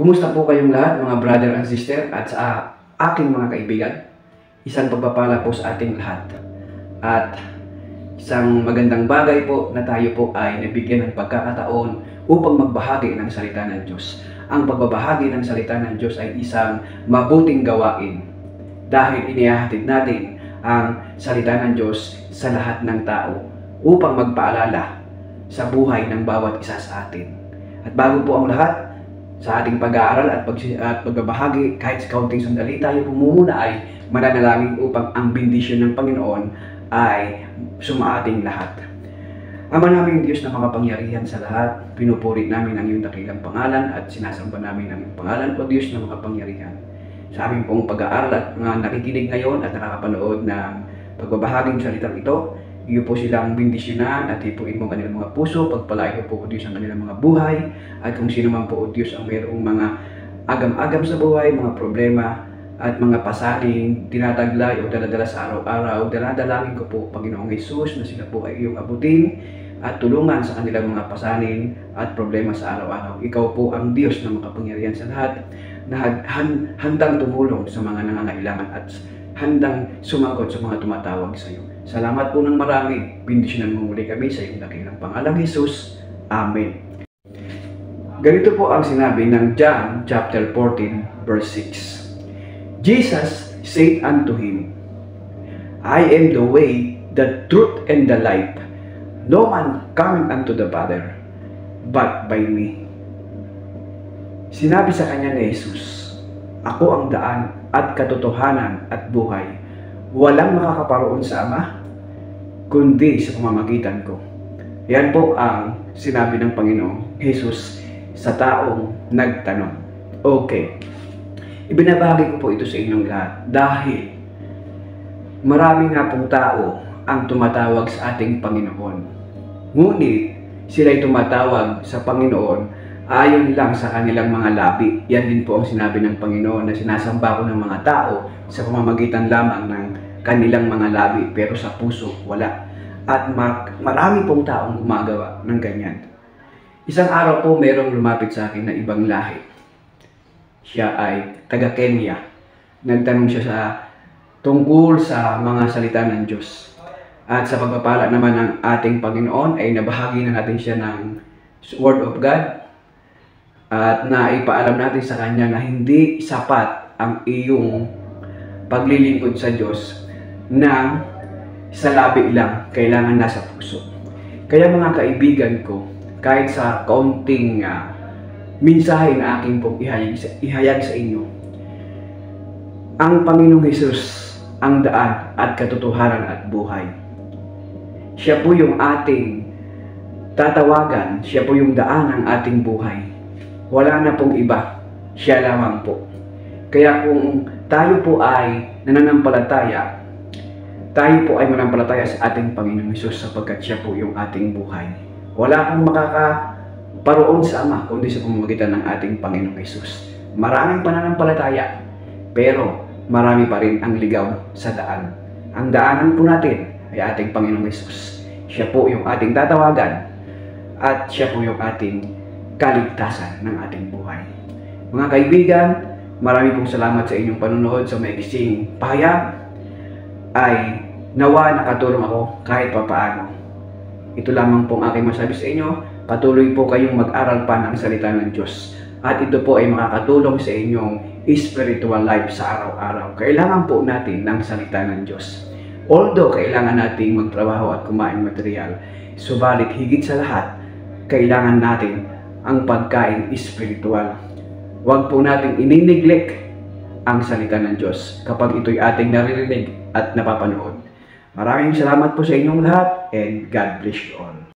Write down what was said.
Kumusta po kayong lahat mga brother and sister at sa aking mga kaibigan? Isang pagpapala po sa ating lahat. At isang magandang bagay po na tayo po ay nabigyan ng pagkakataon upang magbahagi ng salita ng Diyos. Ang pagbabahagi ng salita ng Diyos ay isang mabuting gawain dahil inihahatid natin ang salita ng Diyos sa lahat ng tao upang magpaalala sa buhay ng bawat isa sa atin. At bago po ang lahat, sa ating pag-aaral at pagbabahagi, kahit sa kaunting sandali, tayo pumumuna ay mananalangin upang ang bendisyon ng Panginoon ay sumaating lahat. Ama naming Diyos na makapangyarihan sa lahat, pinupuri namin ang iyong dakilang pangalan at sinasamba namin ang iyong pangalan, o Diyos na makapangyarihan. Sa aming pong pag-aaral at mga nakikinig ngayon at nakakapanood ng pagbabahaging salitang ito, iyo po silang bendisyonan at ipuin mo kanilang mga puso, pagpalain mo po o Diyos ang kanilang mga buhay, at kung sino man po o Diyos ang mayroong mga agam-agam sa buhay, mga problema at mga pasaning tinataglay o daladala sa araw-araw, daladalangin ko po Panginoong Hesus na sila po ay iyong abutin at tulungan sa kanilang mga pasanin at problema sa araw-araw. Ikaw po ang Diyos na makapangyarihan sa lahat, na handang tumulong sa mga nangangailangan at handang sumagot sa mga tumatawag sa iyo. Salamat po ng marami. Bendisyonan mo muli kami sa iyong dakilang pangalang Jesus. Amen. Ganito po ang sinabi ng John chapter 14 verse 6. Jesus said unto him, I am the way, the truth, and the life. No man cometh unto the Father, but by me. Sinabi sa kanya ni Jesus, ako ang daan at katotohanan at buhay. Walang makakaparoon sa Ama, kundi sa pamamagitan ko. Yan po ang sinabi ng Panginoong Jesus sa taong nagtanong. Okay. Ibinabahagi ko po ito sa inyong lahat dahil marami nga pong tao ang tumatawag sa ating Panginoon. Ngunit sila'y tumatawag sa Panginoon ayon lang sa kanilang mga labi. Yan din po ang sinabi ng Panginoon na sinasamba ko ng mga tao sa pamamagitan lamang ng kanilang mga labi, pero sa puso wala. At marami pong taong gumagawa ng ganyan. Isang araw po mayroong lumapit sa akin na ibang lahi. Siya ay taga Kenya. Nagtanong siya tungkol sa mga salita ng Diyos. At sa pagpapala naman ng ating Panginoon ay nabahagi na natin siya ng Word of God. At naipaalam natin sa kanya na hindi sapat ang iyong paglilingkod sa Diyos na sa labi lang, kailangan nasa puso. Kaya mga kaibigan ko, kahit sa kaunting mensahe na aking pong ihayag sa inyo, ang Panginoong Hesus ang daan at katotohanan at buhay. Siya po yung ating tatawagan, siya po yung daan ng ating buhay. Wala na pong iba, siya lamang po. Kaya kung tayo po ay nananampalataya, tayo po ay manampalataya sa ating Panginoong Hesus sapagkat siya po yung ating buhay. Wala pong makakaparoon sa Ama kundi sa pamamagitan ng ating Panginoong Hesus. Maraming pananampalataya, pero marami pa rin ang ligaw sa daan. Ang daanan po natin ay ating Panginoong Hesus. Siya po yung ating tatawagan at siya po yung ating kaligtasan ng ating buhay. Mga kaibigan, marami pong salamat sa inyong panunood sa maiksing pahayag. Ay nawa nakatulong ako kahit papaano. Ito lamang pong aking masabi sa inyo. Patuloy po kayong mag-aral pa ng salita ng Diyos. At ito po ay makakatulong sa inyong spiritual life sa araw-araw. Kailangan po natin ng salita ng Diyos. Although kailangan nating magtrabaho at kumain material, subalit higit sa lahat, kailangan natin ang pagkain espiritual. Huwag po nating inineglect ang salita ng Diyos kapag ito'y ating naririnig at napapanood. Maraming salamat po sa inyong lahat and God bless you all.